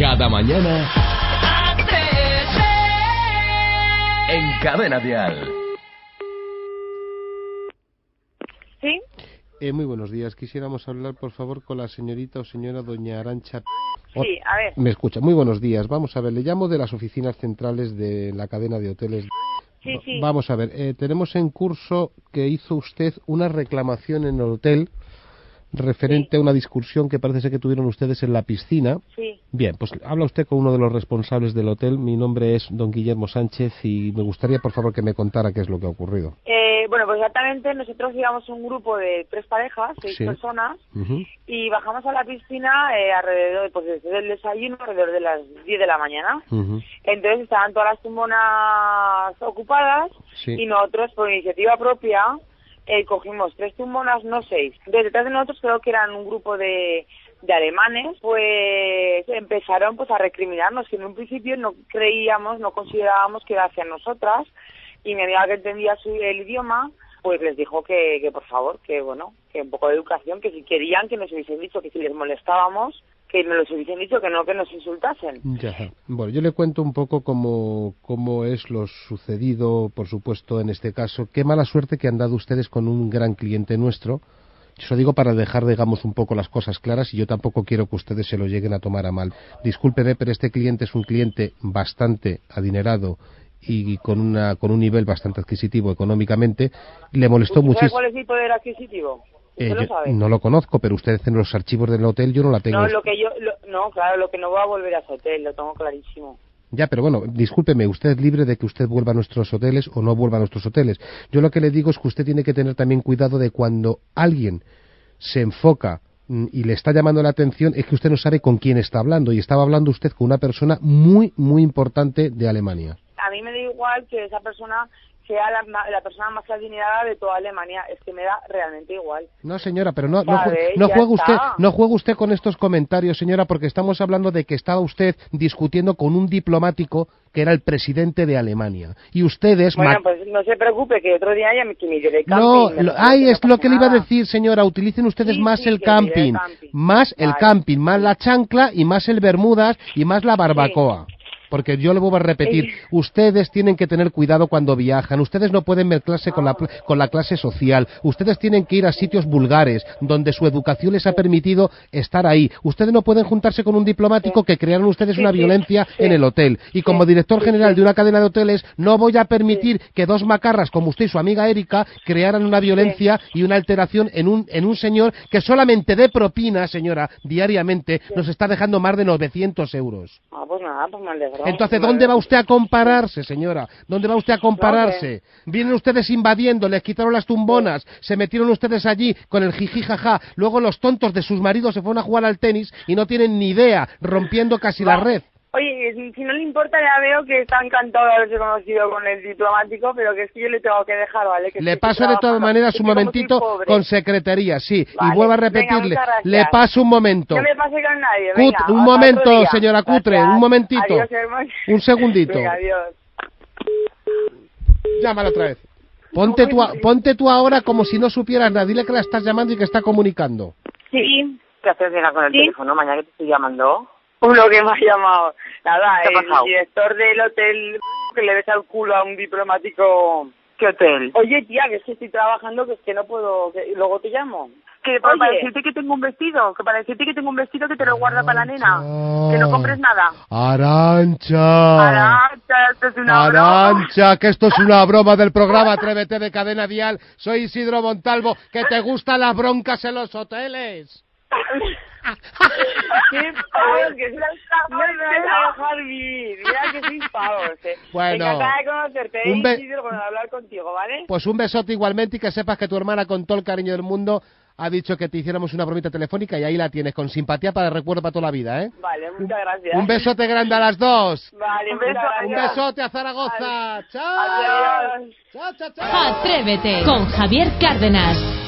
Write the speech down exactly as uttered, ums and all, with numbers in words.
Cada mañana en Cadena Dial. ¿Sí? Eh, muy buenos días. Quisiéramos hablar, por favor, con la señorita o señora doña Arantxa. Sí, a ver. Me escucha. Muy buenos días. Vamos a ver, le llamo de las oficinas centrales de la cadena de hoteles. Sí, sí. Vamos a ver, eh, tenemos en curso que hizo usted una reclamación en el hotel referente Sí. a una discusión que parece ser que tuvieron ustedes en la piscina. Sí. Bien, pues habla usted con uno de los responsables del hotel. Mi nombre es don Guillermo Sánchez y me gustaría, por favor, que me contara qué es lo que ha ocurrido. Eh, bueno, pues exactamente nosotros íbamos un grupo de tres parejas, seis Sí. personas, Ujú. y bajamos a la piscina eh, alrededor, pues desde el desayuno, alrededor de las diez de la mañana. Ujú. Entonces estaban todas las tumbonas ocupadas Sí. y nosotros, por iniciativa propia, eh, cogimos tres tumbonas, no seis. Entonces, detrás de nosotros creo que eran un grupo de, de alemanes, pues empezaron pues a recriminarnos, que en un principio no creíamos, no considerábamos que era hacia nosotras, y mi amiga que entendía su, el idioma, pues les dijo que, que por favor, que bueno, que un poco de educación, que si querían que nos hubiesen dicho que si les molestábamos, que nos los hubiesen dicho, que no que nos insultasen. Ya. Bueno, yo le cuento un poco cómo, cómo es lo sucedido, por supuesto, en este caso. Qué mala suerte que han dado ustedes con un gran cliente nuestro. Eso digo para dejar, digamos, un poco las cosas claras, y yo tampoco quiero que ustedes se lo lleguen a tomar a mal. Discúlpeme, pero este cliente es un cliente bastante adinerado y con una con un nivel bastante adquisitivo económicamente. Le molestó ¿Usted sabe muchísimo. cuál es mi poder adquisitivo? ¿Usted Eh, lo yo sabe? no lo conozco, pero usted en los archivos del hotel yo no la tengo. No, lo que yo, lo- no, claro, lo que no voy a volver a ese hotel, lo tengo clarísimo. Ya, pero bueno, discúlpeme, usted es libre de que usted vuelva a nuestros hoteles o no vuelva a nuestros hoteles. Yo lo que le digo es que usted tiene que tener también cuidado de cuando alguien se enfoca mm, y le está llamando la atención, es que usted no sabe con quién está hablando, y estaba hablando usted con una persona muy, muy importante de Alemania. A mí me da igual que esa persona sea la, ma- la persona más adinerada de toda Alemania, es que me da realmente igual. No, señora, pero no, no, jue- Sabe, no ya juegue usted, está. no juegue usted con estos comentarios, señora, porque estamos hablando de que estaba usted discutiendo con un diplomático que era el presidente de Alemania, y ustedes... Bueno, ma- pues no se preocupe, que otro día ya me, que me iré de camping. No, me lo- refiero ay, que es no lo pasa que le iba a nada. decir, señora, utilicen ustedes Sí, más sí, el que me iré de camping, camping. más el Vale. camping, más la chancla y más el bermudas y más la barbacoa. Porque yo le voy a repetir, Sí. ustedes tienen que tener cuidado cuando viajan, ustedes no pueden mezclarse con la, pl- con la clase social, ustedes tienen que ir a sitios vulgares, donde su educación les ha permitido estar ahí. Ustedes no pueden juntarse con un diplomático Sí. que crearon ustedes Sí, una sí, violencia sí. en el hotel. Y como Sí, director sí, general sí. de una cadena de hoteles, no voy a permitir que dos macarras como usted y su amiga Erika crearan una violencia y una alteración en un, en un señor que solamente de propina, señora, diariamente, nos está dejando más de novecientos euros. Ah, pues nada, pues me alegro. Entonces, Me ¿dónde va alegro. usted a compararse, señora? ¿Dónde va usted a compararse? Vienen ustedes invadiendo, les quitaron las tumbonas, se metieron ustedes allí con el jiji jaja, luego los tontos de sus maridos se fueron a jugar al tenis y no tienen ni idea, rompiendo casi la red. Oye, si, si no le importa, ya veo que está encantado de haberse conocido con el diplomático, pero que es que yo le tengo que dejar, ¿vale? Que Le estoy paso de todas trabajando. maneras Es un que como soy momentito pobre. con secretaría, sí. Vale. Y vuelvo a Venga, repetirle, muchas gracias. le paso un momento. No me pase con nadie, Cut- venga. un hasta momento, otro día. señora Cutre, Gracias. un momentito. Adiós, hermano. Un segundito. Venga, adiós. Llámala otra vez. Ponte tú, a- ponte tú ahora como si no supieras nada. Dile que la estás llamando y que está comunicando. Sí. ¿Qué haces, Diana, con el ¿Sí? teléfono? Mañana que te estoy llamando. Uno que me ha llamado. Nada, ¿Qué ha el pasado? director del hotel que le besa el culo a un diplomático. ¿Qué hotel? Oye, tía, que es que estoy trabajando, que es que no puedo... que luego te llamo. Que para, para Oye. decirte que tengo un vestido, que para decirte que tengo un vestido que te lo guarda para la nena. Que no compres nada. Arancha. Arancha, esto es una broma. Arancha, que esto es una broma del programa Atrévete de Cadena Dial. Soy Isidro Montalvo, que te gustan las broncas en los hoteles. ¡Qué pavos! Que no me vas a dejar vivir. Mira que sois pavos, eh. Bueno. Encantada de conocerte, Un eh, be- Isidro, con hablar contigo, ¿vale? Pues un besote igualmente, y que sepas que tu hermana, con todo el cariño del mundo, ha dicho que te hiciéramos una bromita telefónica, y ahí la tienes, con simpatía para el recuerdo para toda la vida, ¿eh? Vale, muchas gracias. Un besote grande a las dos. Vale, Un muchas beso, gracias. Un besote a Zaragoza. Chao. Adiós. Chao, chao, chao. Atrévete con Javier Cárdenas.